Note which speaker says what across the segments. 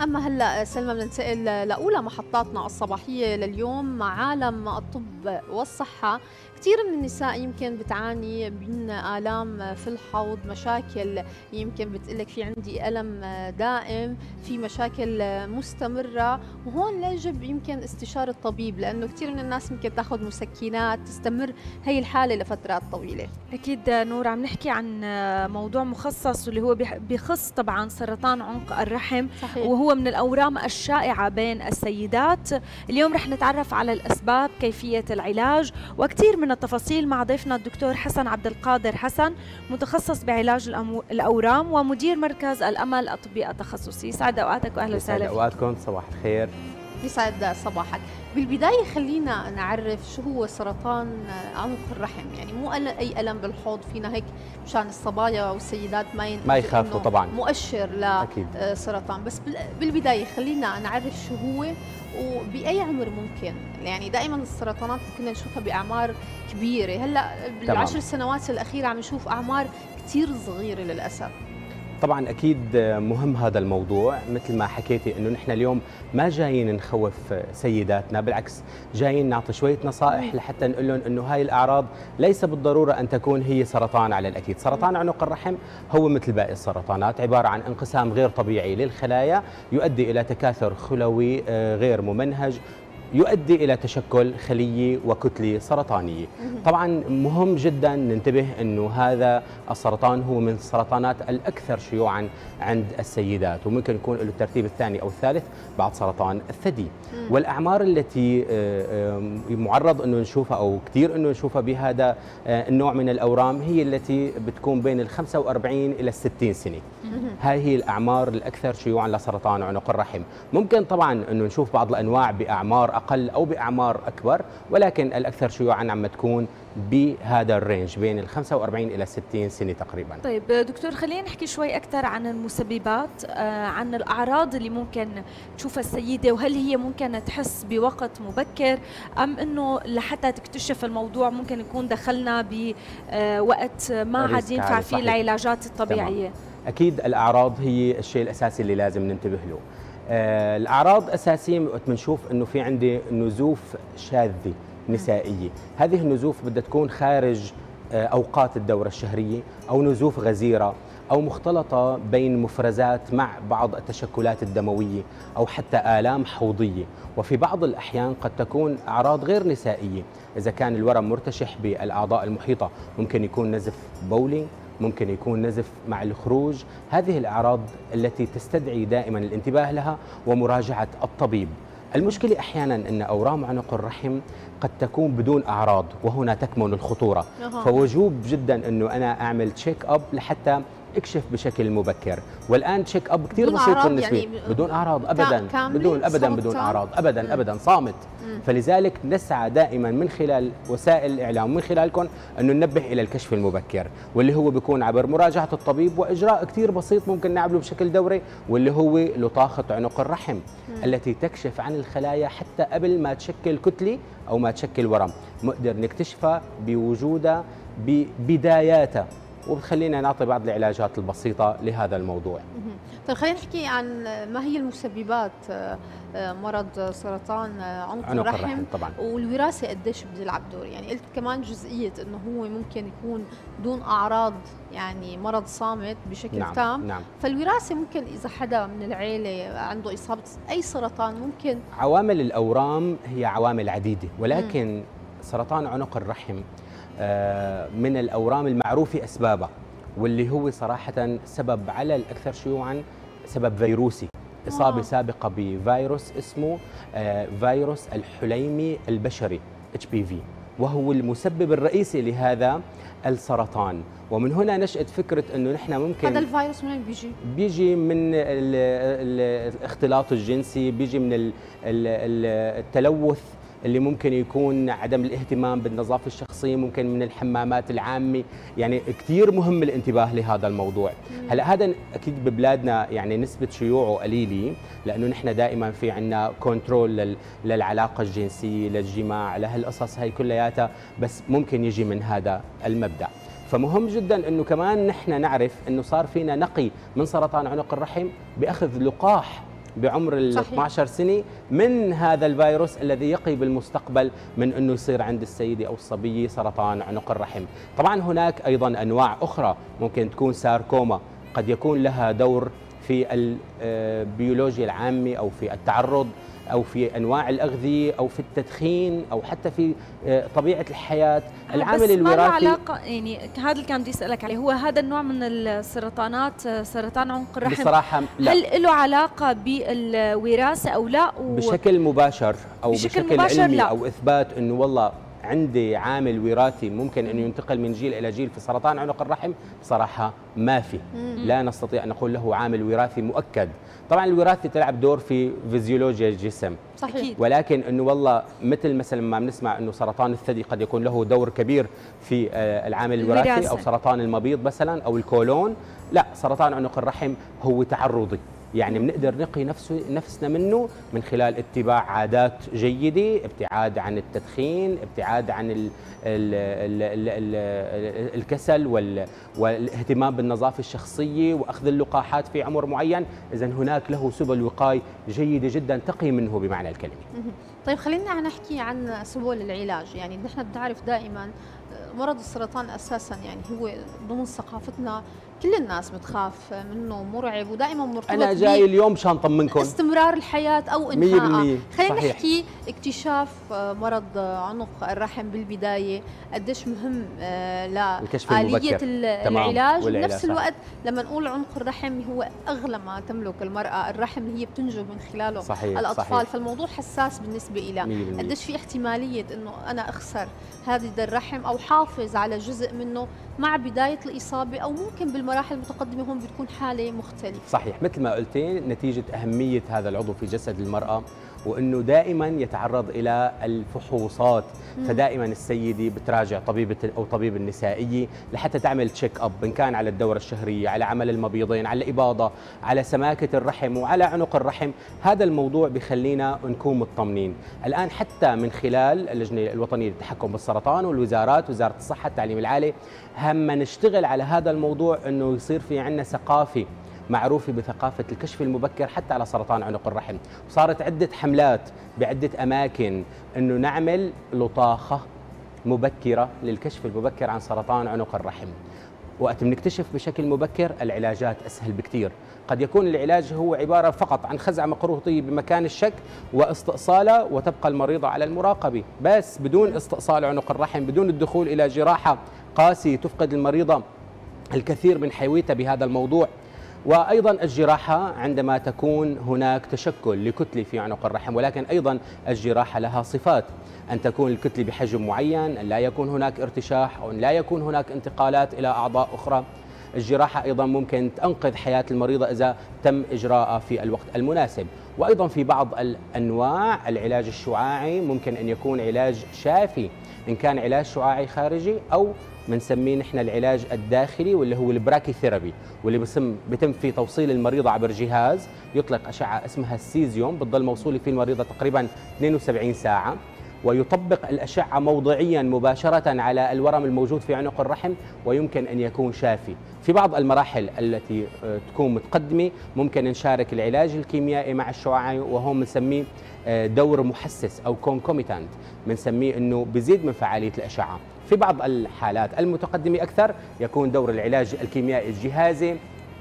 Speaker 1: أما هلأ سلمى بننتقل لأولى محطاتنا الصباحية لليوم مع عالم الطب والصحة. كثير من النساء يمكن بتعاني من آلام في الحوض، مشاكل يمكن بتقلك في عندي ألم دائم، في مشاكل مستمرة، وهون يجب يمكن استشارة الطبيب، لأنه كثير من الناس يمكن تاخذ مسكنات تستمر هي الحالة لفترات طويلة.
Speaker 2: أكيد نور، عم نحكي عن موضوع مخصص واللي هو بخص طبعا سرطان عنق الرحم.
Speaker 1: صحيح.
Speaker 2: وهو من الأورام الشائعة بين السيدات. اليوم رح نتعرف على الأسباب، كيفية العلاج، وكثير من التفاصيل مع ضيفنا الدكتور حسن عبد القادر حسن، متخصص بعلاج الأورام ومدير مركز الأمل الطبي التخصصي. سعد أوقاتك وأهلا وسهلا.
Speaker 3: سعد أوقاتكم، صباح الخير.
Speaker 1: يسعد صباحك. بالبداية خلينا نعرف شو هو سرطان عنق الرحم، يعني مو أي ألم بالحوض، فينا هيك مشان الصبايا والسيدات
Speaker 3: ما يخافوا طبعا،
Speaker 1: مؤشر لسرطان. بس بالبداية خلينا نعرف شو هو وبأي عمر ممكن. يعني دائما السرطانات كنا نشوفها بأعمار كبيرة، هلا بالعشر سنوات الأخيرة عم نشوف أعمار كثير صغيرة للأسف.
Speaker 3: طبعا اكيد مهم هذا الموضوع، مثل ما حكيتي انه نحن اليوم ما جايين نخوف سيداتنا، بالعكس جايين نعطي شويه نصائح لحتى نقول لهم انه هاي الاعراض ليس بالضروره ان تكون هي سرطان على الاكيد. سرطان عنق الرحم هو مثل باقي السرطانات، عباره عن انقسام غير طبيعي للخلايا يؤدي الى تكاثر خلوي غير ممنهج، يؤدي إلى تشكل خلية وكتلة سرطانية. طبعا مهم جدا ننتبه أنه هذا السرطان هو من السرطانات الأكثر شيوعا عند السيدات، وممكن يكون له الترتيب الثاني أو الثالث بعد سرطان الثدي. والأعمار التي معرض أنه نشوفها أو كثير أنه نشوفها بهذا النوع من الأورام هي التي بتكون بين ال 45 إلى 60 سنة. هاي هي الأعمار الأكثر شيوعا لسرطان عنق الرحم. ممكن طبعا أنه نشوف بعض الأنواع بأعمار أقل أو بأعمار أكبر، ولكن الأكثر شيوعا عم تكون بهذا الرينج بين ال 45 إلى 60 سنة تقريبا.
Speaker 2: طيب دكتور، خلينا نحكي شوي أكثر عن المسببات، عن الأعراض اللي ممكن تشوفها السيدة، وهل هي ممكن تحس بوقت مبكر أم أنه لحتى تكتشف الموضوع ممكن يكون دخلنا بوقت ما عاد ينفع فيه العلاجات الطبيعية؟
Speaker 3: تمام. أكيد الأعراض هي الشيء الأساسي اللي لازم ننتبه له. الأعراض أساسية وقت بنشوف أنه في عندي نزوف شاذة نسائية، هذه النزوف بدها تكون خارج أوقات الدورة الشهرية، أو نزوف غزيرة، أو مختلطة بين مفرزات مع بعض التشكلات الدموية، أو حتى آلام حوضية. وفي بعض الأحيان قد تكون أعراض غير نسائية، إذا كان الورم مرتشح بالأعضاء المحيطة ممكن يكون نزف بولي، ممكن يكون نزف مع الخروج. هذه الأعراض التي تستدعي دائما الانتباه لها ومراجعة الطبيب. المشكلة أحيانا أن أورام عنق الرحم قد تكون بدون أعراض، وهنا تكمن الخطورة. فوجوب جدا أنه أنا أعمل تشيك أب لحتى اكشف بشكل مبكر. والان تشيك اب كثير بسيط بالنسبه، يعني بدون اعراض ابدا، بدون اعراض ابدا، صامت. فلذلك نسعى دائما من خلال وسائل الاعلام ومن خلالكم انه ننبه الى الكشف المبكر، واللي هو بيكون عبر مراجعه الطبيب واجراء كثير بسيط ممكن نعمله بشكل دوري، واللي هو لطاخه عنق الرحم التي تكشف عن الخلايا حتى قبل ما تشكل كتله او ما تشكل ورم، نقدر نكتشفها بوجودها ببداياتها، وبتخلينا نعطي بعض العلاجات البسيطة لهذا الموضوع.
Speaker 1: طيب خلينا نحكي عن ما هي المسببات مرض سرطان عنق الرحم
Speaker 3: طبعا،
Speaker 1: والوراثة قديش بتلعب دور. يعني قلت كمان جزئية انه هو ممكن يكون دون اعراض، يعني مرض صامت بشكل تام.
Speaker 3: نعم.
Speaker 1: فالوراثة ممكن اذا حدا من العيلة عنده اصابة اي سرطان ممكن.
Speaker 3: عوامل الاورام هي عوامل عديدة، ولكن سرطان عنق الرحم من الأورام المعروفة أسبابها، واللي هو صراحة سبب على الأكثر شيوعا سبب فيروسي، إصابة سابقة بفيروس اسمه فيروس الحليمي البشري HPV، وهو المسبب الرئيسي لهذا السرطان. ومن هنا نشأت فكرة أنه نحن ممكن
Speaker 1: هذا الفيروس من وين بيجي؟
Speaker 3: بيجي من الاختلاط الجنسي، بيجي من التلوث اللي ممكن يكون عدم الاهتمام بالنظافة الشخصية، ممكن من الحمامات العامة. يعني كثير مهم الانتباه لهذا الموضوع. هلا هذا اكيد ببلادنا يعني نسبة شيوعه قليلة، لانه نحن دائما في عندنا كنترول للعلاقة الجنسية، للجماع، لهالقصص هي كلياتها، بس ممكن يجي من هذا المبدأ. فمهم جدا انه كمان نحن نعرف انه صار فينا نقي من سرطان عنق الرحم باخذ لقاح بعمر ال 12 سنة من هذا الفيروس الذي يقي بالمستقبل من أنه يصير عند السيدة أو الصبية سرطان عنق الرحم. طبعا هناك أيضا أنواع أخرى ممكن تكون ساركوما، قد يكون لها دور في البيولوجيا العامة أو في التعرض أو في أنواع الأغذية أو في التدخين أو حتى في طبيعة الحياة. العامل الوراثي
Speaker 2: ما له علاقة، يعني هذا اللي كان بدي أسألك عليه، هو هذا النوع من السرطانات سرطان عنق الرحم
Speaker 3: بصراحة لا.
Speaker 2: هل له علاقة بالوراثة أو لا؟
Speaker 3: بشكل مباشر أو بشكل علمي لا. أو إثبات أنه والله عندي عامل وراثي ممكن أن ينتقل من جيل إلى جيل في سرطان عنق الرحم، بصراحة ما في. لا نستطيع أن نقول له عامل وراثي مؤكد. طبعا الوراثة تلعب دور في فيزيولوجيا الجسم
Speaker 1: صحيح،
Speaker 3: ولكن أنه والله مثل مثلا ما بنسمع أنه سرطان الثدي قد يكون له دور كبير في العامل الوراثي، أو سرطان المبيض مثلا أو الكولون، لا، سرطان عنق الرحم هو تعرضي، يعني بنقدر نقي نفسنا منه من خلال اتباع عادات جيدة، ابتعاد عن التدخين، ابتعاد عن الكسل والاهتمام بالنظافة الشخصية وأخذ اللقاحات في عمر معين. إذن هناك له سبل وقاية جيدة جدا تقي منه بمعنى الكلمة.
Speaker 1: طيب خلينا نحكي عن سبل العلاج. يعني نحن بنعرف دائما مرض السرطان أساسا يعني هو ضمن ثقافتنا كل الناس بتخاف منه، مرعب ودائما مرتبط.
Speaker 3: أنا جاي اليوم مشان طمنكم
Speaker 1: استمرار الحياة أو إنهائها. خلينا
Speaker 3: صحيح.
Speaker 1: نحكي اكتشاف مرض عنق الرحم بالبداية قديش مهم لآلية العلاج، وبنفس الوقت لما نقول عنق الرحم هو أغلى ما تملك المرأة، الرحم اللي هي بتنجب من خلاله
Speaker 3: صحيح.
Speaker 1: الأطفال
Speaker 3: صحيح.
Speaker 1: فالموضوع حساس بالنسبة إلى قديش في احتمالية إنه أنا أخسر هذا الرحم أو حافظ على جزء منه مع بداية الإصابة، أو ممكن بالمراحل المتقدمة هون بتكون حالة مختلفة.
Speaker 3: صحيح، مثل ما قلتي نتيجة أهمية هذا العضو في جسد المرأة وأنه دائما يتعرض إلى الفحوصات، فدائما السيدة بتراجع طبيبة أو طبيب النسائية لحتى تعمل تشيك أب، إن كان على الدورة الشهرية، على عمل المبيضين، على الإباضة، على سماكة الرحم وعلى عنق الرحم. هذا الموضوع بخلينا نكون مطمنين. الآن حتى من خلال اللجنة الوطنية للتحكم بالسرطان والوزارات، وزارة الصحة، التعليم العالي، هم نشتغل على هذا الموضوع أنه يصير في عندنا ثقافة معروفة بثقافة الكشف المبكر حتى على سرطان عنق الرحم. وصارت عدة حملات بعدة أماكن أنه نعمل لطاخة مبكرة للكشف المبكر عن سرطان عنق الرحم. وقت بنكتشف بشكل مبكر العلاجات أسهل بكتير. قد يكون العلاج هو عبارة فقط عن خزعة مقروطية بمكان الشك واستئصالها، وتبقى المريضة على المراقبة بس بدون استئصال عنق الرحم، بدون الدخول إلى جراحة قاسية تفقد المريضة الكثير من حيويتها بهذا الموضوع. وأيضا الجراحة عندما تكون هناك تشكل لكتلة في عنق الرحم، ولكن أيضا الجراحة لها صفات، أن تكون الكتلة بحجم معين، أن لا يكون هناك ارتشاح، أو أن لا يكون هناك انتقالات إلى أعضاء أخرى. الجراحة أيضا ممكن تنقذ حياة المريضة إذا تم إجراءها في الوقت المناسب. وأيضا في بعض الأنواع العلاج الشعاعي ممكن أن يكون علاج شافي، إن كان علاج شعاعي خارجي أو بنسميه نحن العلاج الداخلي واللي هو البراكيثيرابي، واللي بيتم في توصيل المريضة عبر جهاز يطلق أشعة اسمها السيزيوم، بتضل موصولة فيه المريضة تقريبا 72 ساعة، ويطبق الأشعة موضعيا مباشرة على الورم الموجود في عنق الرحم، ويمكن أن يكون شافي. في بعض المراحل التي تكون متقدمة ممكن نشارك العلاج الكيميائي مع الشعاعي، وهو بنسميه دور محسس أو كونكوميتانت، بنسميه أنه بيزيد من فعالية الأشعة. في بعض الحالات المتقدمة أكثر يكون دور العلاج الكيميائي الجهازي،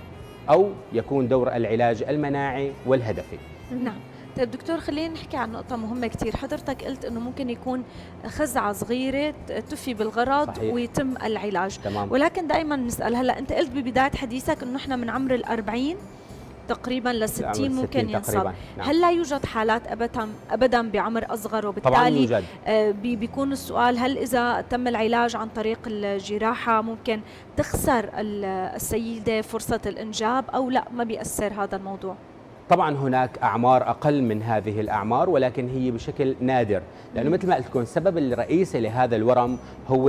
Speaker 3: أو يكون دور العلاج المناعي والهدفي.
Speaker 2: نعم. طيب دكتور، خلينا نحكي عن نقطة مهمة كتير. حضرتك قلت إنه ممكن يكون خزعة صغيرة تفي بالغرض صحيح. ويتم العلاج.
Speaker 3: تمام.
Speaker 2: ولكن دائما نسأل، هلا أنت قلت ببداية حديثك إنه نحن من عمر 40 تقريبا ل 60 ممكن ينصاب. نعم. هل لا يوجد حالات ابدا بعمر اصغر؟ وبالتالي
Speaker 3: طبعا يوجد.
Speaker 2: بيكون السؤال، هل اذا تم العلاج عن طريق الجراحه ممكن تخسر السيده فرصه الانجاب او لا ما بيأثر هذا الموضوع؟
Speaker 3: طبعا هناك أعمار أقل من هذه الأعمار، ولكن هي بشكل نادر، لأنه مثل ما قلت لكم السبب الرئيسي لهذا الورم هو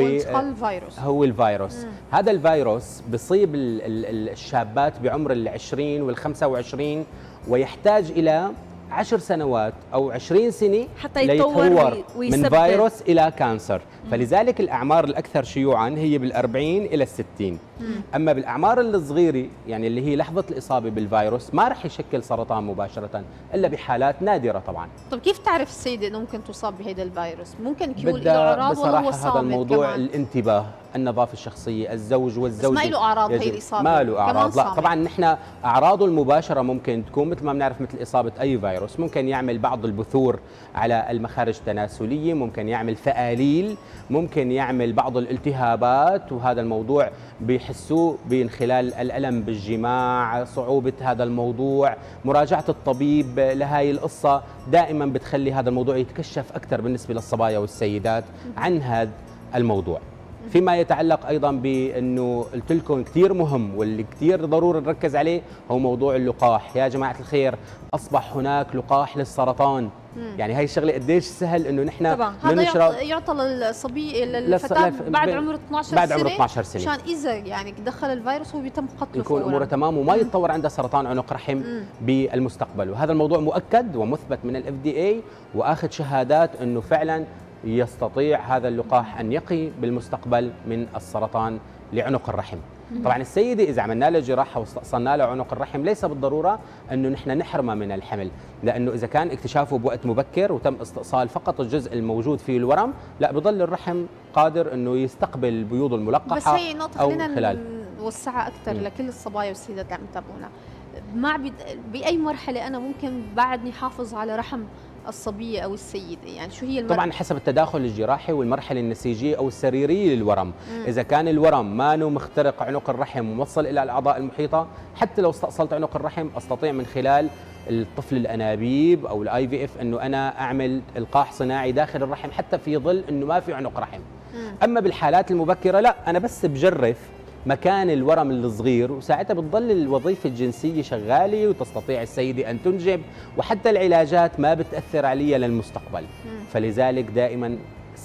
Speaker 3: الفيروس. هذا الفيروس بيصيب الشابات بعمر ال20 وال25، ويحتاج إلى 10 سنوات أو 20 سنة
Speaker 2: حتى يتطور
Speaker 3: من
Speaker 2: ويسبب
Speaker 3: فيروس إلى كانسر. فلذلك الأعمار الأكثر شيوعاً هي بال40 إلى ال60. أما بالأعمار الصغيرة يعني اللي هي لحظة الإصابة بالفيروس ما رح يشكل سرطان مباشرة إلا بحالات نادرة طبعاً.
Speaker 1: طب كيف تعرف السيدة إنه ممكن تصاب بهذا الفيروس؟ ممكن يكون له
Speaker 3: بدها
Speaker 1: أعراض ولا هو
Speaker 3: بصراحة
Speaker 1: صامت
Speaker 3: هذا الموضوع
Speaker 1: كمان؟
Speaker 3: الانتباه، النظافة الشخصية، الزوج والزوجة.
Speaker 1: بس ما له أعراض هي الإصابة؟
Speaker 3: ما له أعراض، لا
Speaker 1: صامت.
Speaker 3: طبعا نحن أعراضه المباشرة ممكن تكون مثل ما بنعرف مثل إصابة أي فيروس، ممكن يعمل بعض البثور على المخارج التناسلية، ممكن يعمل فآليل، ممكن يعمل بعض الالتهابات، وهذا الموضوع بيحسوه من خلال الألم بالجماع، صعوبة هذا الموضوع، مراجعة الطبيب لهاي القصة دائما بتخلي هذا الموضوع يتكشف أكثر بالنسبة للصبايا والسيدات عن هذا الموضوع. فيما يتعلق ايضا بانه قلت لكم كثير مهم واللي كثير ضروري نركز عليه هو موضوع اللقاح. يا جماعه الخير اصبح هناك لقاح للسرطان. يعني هاي الشغله قديش سهل انه نحن
Speaker 1: هذا يعطى للصبي للفتاه بعد عمر 12 سنه،
Speaker 3: بعد عمر 12 سنه
Speaker 1: مشان اذا يعني دخل الفيروس هو بيتم قتله
Speaker 3: يكون اموره تمام وما يتطور عنده سرطان عنق رحم بالمستقبل. وهذا الموضوع مؤكد ومثبت من الاف دي اي واخذ شهادات انه فعلا يستطيع هذا اللقاح أن يقي بالمستقبل من السرطان لعنق الرحم. طبعا السيدة إذا عملنا لها جراحة واستأصلنا لها عنق الرحم ليس بالضرورة أنه نحن نحرمها من الحمل، لأنه إذا كان اكتشافه بوقت مبكر وتم استئصال فقط الجزء الموجود فيه الورم، لا بضل الرحم قادر أنه يستقبل البيوض الملقحة.
Speaker 1: بس هي نقطة خلينا نوسعها أكثر لكل الصبايا والسيدات اللي عم يتابعونا. بأي مرحلة أنا ممكن بعدني حافظ على رحم الصبية أو السيدة؟ يعني شو هي المرحلة؟ طبعا
Speaker 3: حسب التداخل الجراحي والمرحلة النسيجية أو السريرية للورم. إذا كان الورم ما مخترق عنق الرحم وموصل إلى الأعضاء المحيطة، حتى لو استأصلت عنق الرحم أستطيع من خلال الطفل الأنابيب أو الآي في إف أنه أنا أعمل إلقاح صناعي داخل الرحم حتى في ظل أنه ما في عنق رحم. أما بالحالات المبكرة لا، أنا بس بجرف مكان الورم الصغير وساعتها بتضل الوظيفة الجنسية شغالة وتستطيع السيدة أن تنجب، وحتى العلاجات ما بتأثر عليها للمستقبل. فلذلك دائما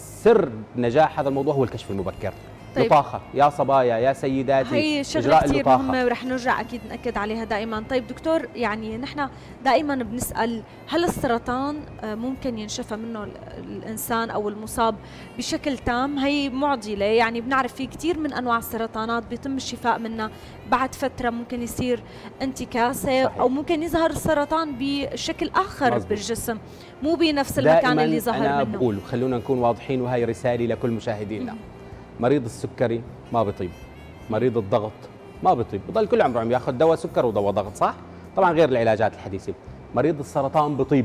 Speaker 3: سر نجاح هذا الموضوع هو الكشف المبكر. طيب. لطاخة يا صبايا يا سيداتي،
Speaker 2: هي شغلة كثير مهمة ورح نرجع أكيد نأكد عليها دائما. طيب دكتور، يعني نحن دائما بنسأل هل السرطان ممكن ينشفى منه الإنسان أو المصاب بشكل تام؟ هي معضلة، يعني بنعرف في كثير من أنواع السرطانات بيتم الشفاء منها بعد فترة، ممكن يصير انتكاسة صحيح. أو ممكن يظهر السرطان بشكل آخر مزبوط. بالجسم مو بنفس المكان اللي ظهر منه.
Speaker 3: أنا بقول خلونا نكون واضحين وهي رسالة لكل مشاهدينا. مريض السكري ما بيطيب، مريض الضغط ما بيطيب، بضل كل عمره عم ياخذ دواء سكر ودواء ضغط، صح؟ طبعا غير العلاجات الحديثه. مريض السرطان بيطيب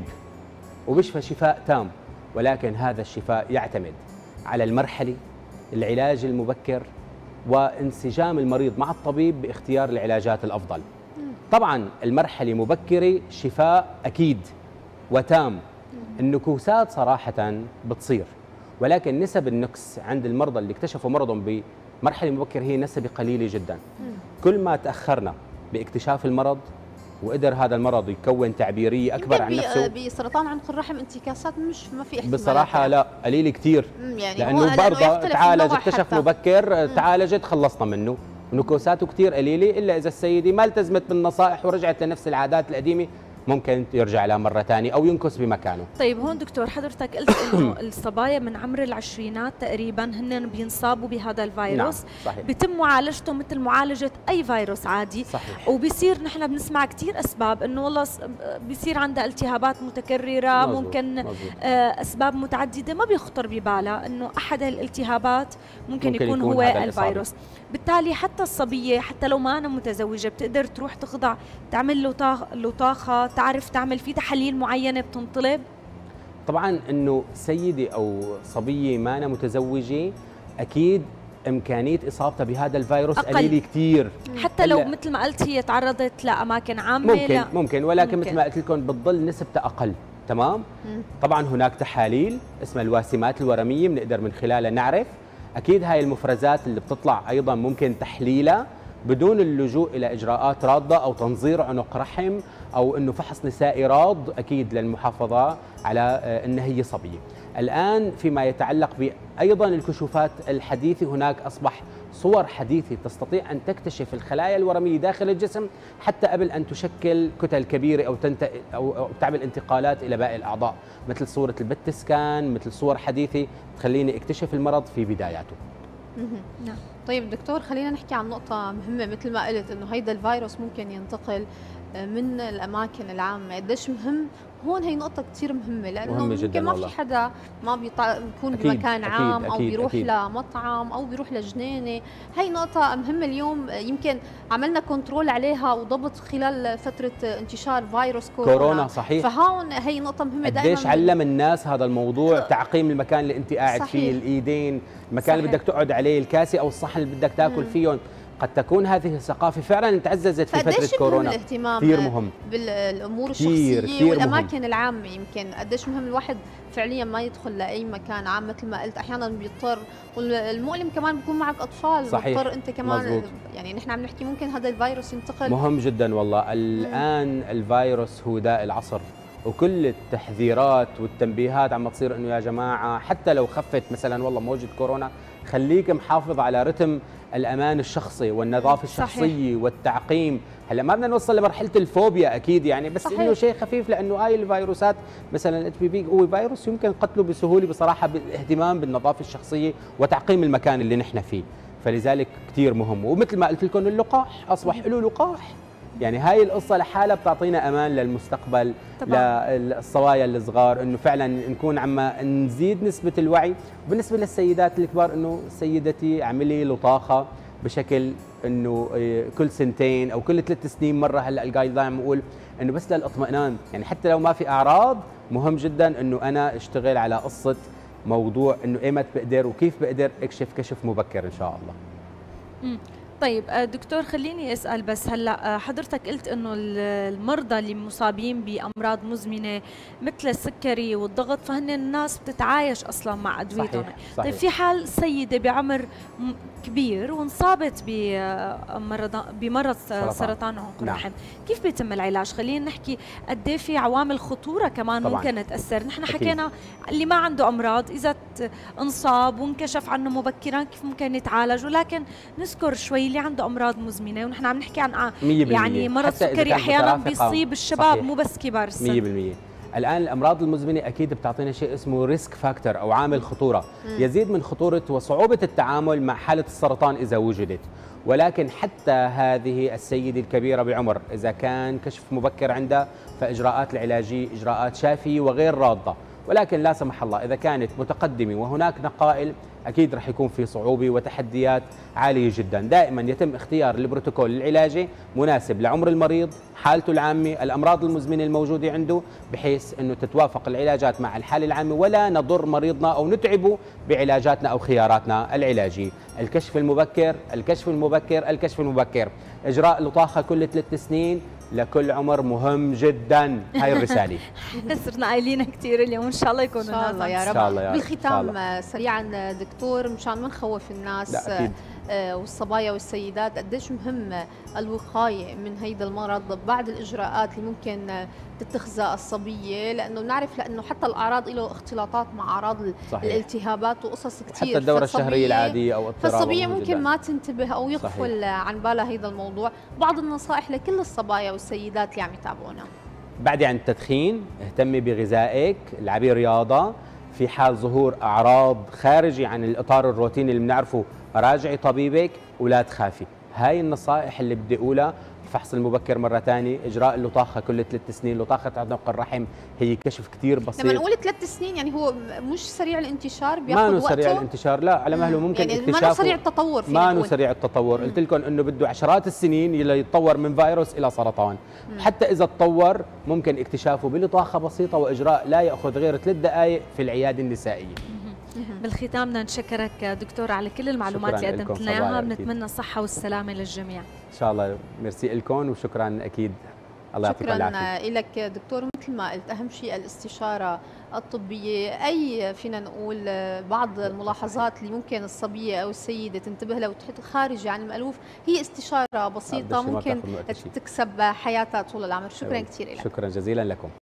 Speaker 3: وبيشفى شفاء تام، ولكن هذا الشفاء يعتمد على المرحله، العلاج المبكر، وانسجام المريض مع الطبيب باختيار العلاجات الافضل. طبعا المرحله مبكره شفاء اكيد وتام. النكوسات صراحه بتصير، ولكن نسب النكس عند المرضى اللي اكتشفوا مرضهم بمرحله مبكره هي نسبه قليله جدا. كل ما تاخرنا باكتشاف المرض وقدر هذا المرض يكون تعبيريه اكبر عن نفسه.
Speaker 1: بسرطان عنق الرحم انتكاسات ما في احتمال
Speaker 3: بصراحه لا، قليل كثير.
Speaker 1: يعني
Speaker 3: لانه برضه تعالج، اكتشف مبكر، تعالجت، خلصنا منه. نكوساته كثير قليله الا اذا السيده ما التزمت بالنصائح ورجعت لنفس العادات القديمه، ممكن يرجع لها مرة ثانية أو ينكس بمكانه.
Speaker 2: طيب هون دكتور حضرتك قلت إنه الصبايا من عمر العشرينات تقريبا هن بينصابوا بهذا الفيروس. نعم صحيح. بيتم معالجته مثل معالجة أي فيروس عادي. صحيح. وبيصير نحن بنسمع كثير أسباب إنه والله بيصير عندها التهابات متكررة. مزبوط. ممكن أسباب متعددة ما بيخطر ببالها إنه أحد الالتهابات ممكن يكون هو الفيروس. بالتالي حتى الصبية حتى لو ما أنا متزوجة بتقدر تروح تخضع تعمل لطاخة، تعرف تعمل فيه تحاليل معينة بتنطلب؟
Speaker 3: طبعا انه سيدة او صبية ما أنا متزوجة اكيد امكانية اصابتها بهذا الفيروس قليلة كثير،
Speaker 2: حتى لو مثل ما قلت هي تعرضت لاماكن عامة
Speaker 3: ممكن ولكن مثل ما قلت لكم بتضل نسبتها اقل. تمام. طبعا هناك تحاليل اسمها الواسمات الورمية بنقدر من خلالها نعرف. اكيد هاي المفرزات اللي بتطلع ايضا ممكن تحليلها بدون اللجوء الى اجراءات راضة او تنظير عنق رحم او انه فحص نسائي راض اكيد للمحافظة على ان هي صبية. الآن فيما يتعلق أيضا الكشوفات الحديثة، هناك أصبح صور حديثة تستطيع أن تكتشف الخلايا الورمية داخل الجسم حتى قبل أن تشكل كتل كبيرة أو تعمل انتقالات إلى باقي الأعضاء، مثل صورة البت سكان، مثل صور حديثة تخليني اكتشف المرض في بداياته.
Speaker 1: نعم. طيب دكتور، خلينا نحكي عن نقطة مهمة. مثل ما قلت انه هيدا الفيروس ممكن ينتقل من الاماكن العامة، قديش مهم هون. هي نقطة كثير مهمة، لأنه ممكن ما في حدا ما بيكون بمكان عام أو بيروح لمطعم أو بيروح لجنينة. هي نقطة مهمة اليوم، يمكن عملنا كنترول عليها وضبط خلال فترة انتشار فيروس كورونا.
Speaker 3: صحيح.
Speaker 1: فهون هي نقطة مهمة دائما.
Speaker 3: قديش علم الناس هذا الموضوع، تعقيم المكان اللي أنت قاعد صحيح. فيه، الإيدين، المكان اللي بدك تقعد عليه، الكاسة أو الصحن اللي بدك تاكل فيهم. قد تكون هذه الثقافة فعلا تعززت في فترة كورونا.
Speaker 1: الاهتمام
Speaker 3: كثير مهم
Speaker 1: بالأمور الشخصية كتير والأماكن
Speaker 3: مهم.
Speaker 1: العامة. يمكن قديش مهم الواحد فعليا ما يدخل لأي مكان عام. مثل ما قلت أحيانا بيضطر، والمؤلم كمان بيكون معك أطفال، بيضطر أنت كمان مزبوط. يعني نحن عم نحكي ممكن هذا الفيروس ينتقل. مهم
Speaker 3: جدا والله. الآن الفيروس هو داء العصر، وكل التحذيرات والتنبيهات عم تصير انه يا جماعه حتى لو خفت مثلا والله موجة كورونا، خليك محافظ على رتم الامان الشخصي والنظافه الشخصيه والتعقيم. هلا ما بدنا نوصل لمرحله الفوبيا اكيد يعني، بس صحيح. انه شيء خفيف، لانه هاي الفيروسات مثلا الاتش بي في هو فيروس يمكن قتله بسهوله بصراحه بالاهتمام بالنظافه الشخصيه وتعقيم المكان اللي نحن فيه. فلذلك كثير مهم. ومثل ما قلت لكم اللقاح اصبح له لقاح، يعني هاي القصة لحالها بتعطينا أمان للمستقبل طبعا. للصبايا الصغار إنه فعلا نكون عم نزيد نسبة الوعي. وبالنسبة للسيدات الكبار إنه سيدتي اعملي لطاخة بشكل إنه كل سنتين أو كل 3 سنين مرة. هلا الجايد لاين بقول إنه بس للاطمئنان، يعني حتى لو ما في أعراض مهم جدا إنه أنا أشتغل على قصة موضوع إنه إيمت بقدر وكيف بقدر أكشف كشف مبكر إن شاء الله.
Speaker 2: طيب دكتور، خليني اسال بس. هلا حضرتك قلت انه المرضى اللي مصابين بامراض مزمنه مثل السكري والضغط فهن الناس بتتعايش اصلا مع ادويتهم.
Speaker 3: صحيح.
Speaker 2: طيب في حال سيده بعمر كبير وانصابت بمرض سرطان عنق الرحم، كيف بيتم العلاج؟ خلينا نحكي قد ايه في عوامل خطوره كمان طبعاً. ممكن تاثر. نحن حكينا اللي ما عنده امراض اذا انصاب وانكشف عنه مبكرا كيف ممكن يتعالج، ولكن نذكر شوي اللي عنده امراض مزمنه. ونحن عم نحكي عن يعني مرض سكري احيانا بيصيب الشباب مو بس كبار السن.
Speaker 3: 100%. الان الامراض المزمنه اكيد بتعطينا شيء اسمه ريسك فاكتور او عامل خطوره، يزيد من خطوره وصعوبه التعامل مع حاله السرطان اذا وجدت. ولكن حتى هذه السيده الكبيره بعمر اذا كان كشف مبكر عندها، فاجراءات العلاجيه اجراءات شافيه وغير راضه. ولكن لا سمح الله اذا كانت متقدمه وهناك نقائل، اكيد رح يكون في صعوبه وتحديات عاليه جدا. دائما يتم اختيار البروتوكول العلاجي مناسب لعمر المريض، حالته العامه، الامراض المزمنه الموجوده عنده، بحيث انه تتوافق العلاجات مع الحاله العامه ولا نضر مريضنا او نتعبه بعلاجاتنا او خياراتنا العلاجيه. الكشف المبكر، الكشف المبكر، الكشف المبكر. اجراء لطاخه كل 3 سنين لكل عمر مهم جدا. هاي الرساله.
Speaker 2: صرنا قايلين كثير اليوم، ان شاء الله يكون
Speaker 1: ان شاء الله يا رب.
Speaker 3: إن شاء الله يا رب.
Speaker 1: بالختام سريعا دكتور، مشان ما نخوف الناس والصبايا والسيدات، قديش مهم الوقايه من هيدا المرض بعد الاجراءات اللي ممكن تتخذها الصبيه، لانه بنعرف لانه حتى الاعراض له اختلاطات مع اعراض الالتهابات وقصص كثير،
Speaker 3: حتى الدوره الشهريه العاديه او اضطراب،
Speaker 1: فالصبيه ممكن ما تنتبه او يغفل عن بالها هيدا الموضوع. بعض النصائح لكل الصبايا والسيدات اللي عم يتابعونا:
Speaker 3: بعدي عن التدخين، اهتمي بغذائك، العبي رياضه. في حال ظهور اعراض خارجه عن الاطار الروتيني اللي بنعرفه، راجعي طبيبك ولا تخافي. هاي النصائح اللي بدي اقولها. الفحص المبكر مرة ثانية، إجراء اللطاخة كل 3 سنين. لطاخة عنق الرحم هي كشف كثير بسيط.
Speaker 1: لما نقول 3 سنين يعني هو مش سريع الانتشار، بياخذ وقته؟ ما
Speaker 3: سريع الانتشار، لا، على مهله ممكن
Speaker 1: يعني
Speaker 3: اكتشافه.
Speaker 1: ما سريع التطور،
Speaker 3: ما سريع التطور. قلت لكم انه بده عشرات السنين يتطور من فيروس الى سرطان. حتى اذا تطور ممكن اكتشافه بلطاخة بسيطة واجراء لا ياخذ غير 3 دقائق في العيادة النسائية.
Speaker 2: بالختام بدنا نشكرك دكتور على كل المعلومات اللي قدمت لنا اياها. بنتمنى الصحة والسلامة للجميع.
Speaker 3: ان شاء الله. ميرسي لكم وشكرا اكيد. الله يعطيك العافية.
Speaker 1: شكرا لك دكتور. مثل ما قلت، اهم شيء الاستشارة الطبية. اي فينا نقول بعض الملاحظات اللي ممكن الصبية او السيدة تنتبه لها وتحط خارج عن المألوف، هي استشارة بسيطة ممكن تكسب حياتها طول العمر. شكرا كثير لك.
Speaker 3: شكرا جزيلا لكم.